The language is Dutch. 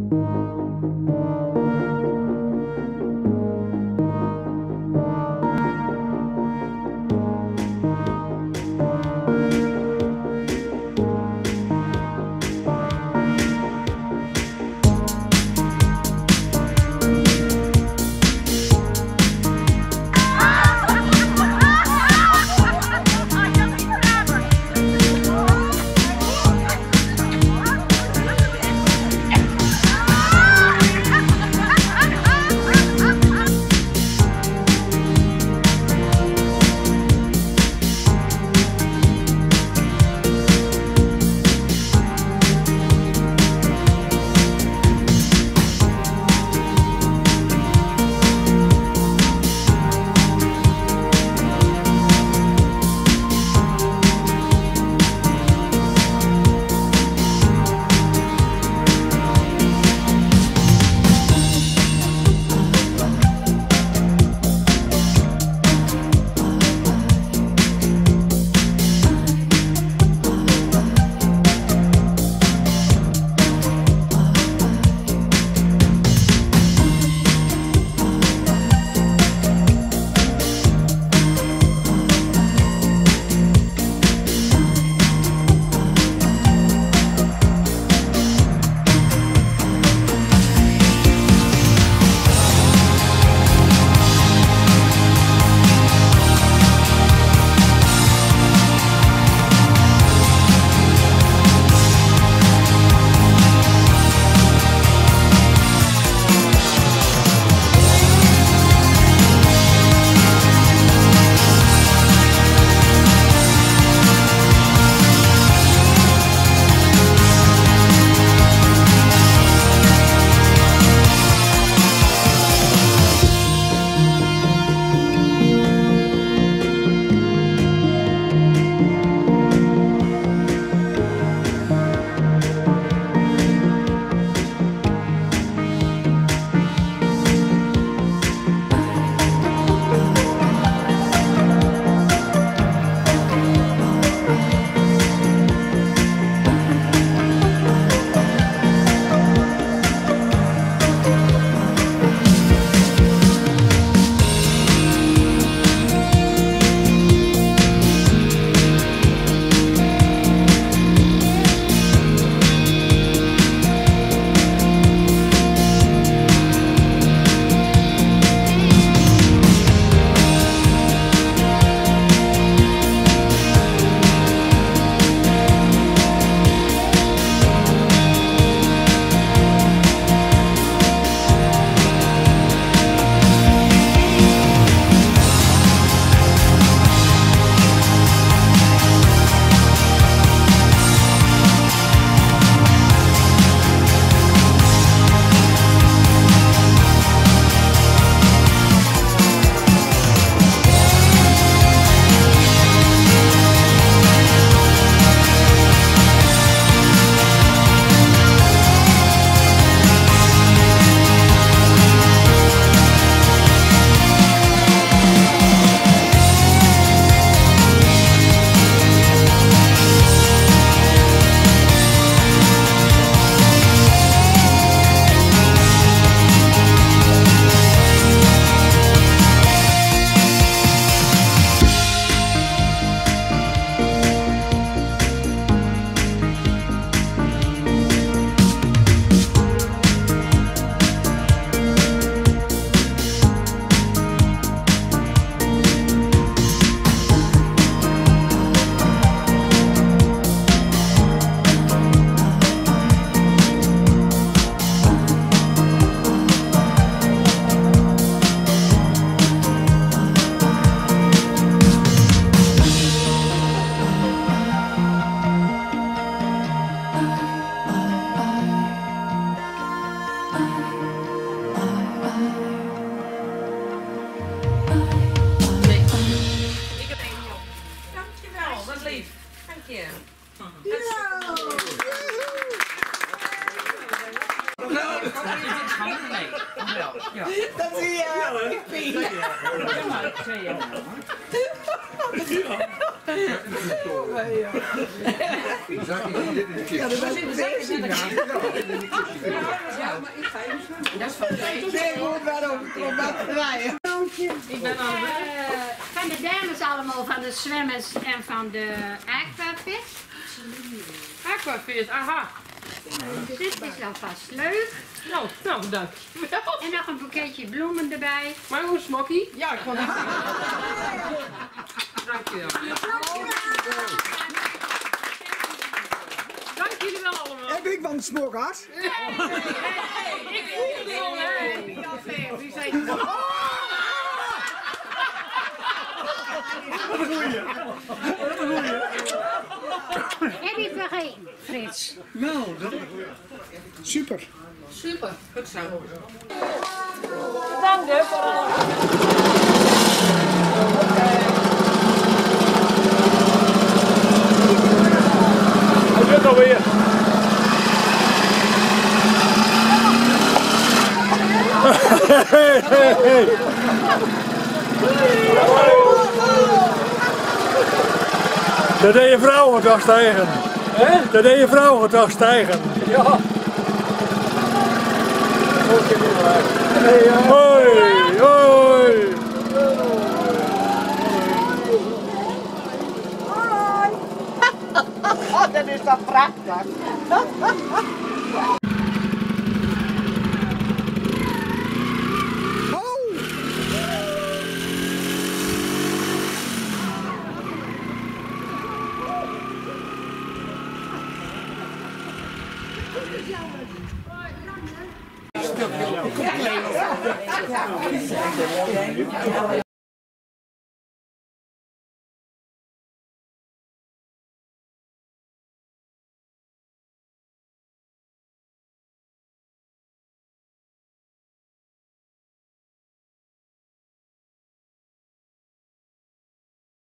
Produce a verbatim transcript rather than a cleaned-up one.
Ja. Dat zie je. Piep. Ja, maar twee jaar lang. Ja, dat was in de zeventien. Ja, Dat is van Ik weet goed waarom ik kom wat draaien. Ik ben aan het Van de dames allemaal, van de zwemmers en van de aquavis. aquavis, aha. Dit is alvast leuk. Nou, nou, dankjewel. En nog een boeketje bloemen erbij. Maar hoe smokkie? Ja, ik vond het Dankjewel. Dank jullie wel allemaal. Heb ik van de smokkers? Ik voel het wel, hè. Wie zei het? Wat een goeie. Wat een goeie. Heb je vergeten, Frits? Nou, dat super. Super, goed zo. Dank je voor alles. Hij zit alweer. Dat deed je vrouwen toch stijgen? Hè? Dat deed je vrouwen toch stijgen? Ja. Hoi, hoi. Oh, dat is toch prachtig.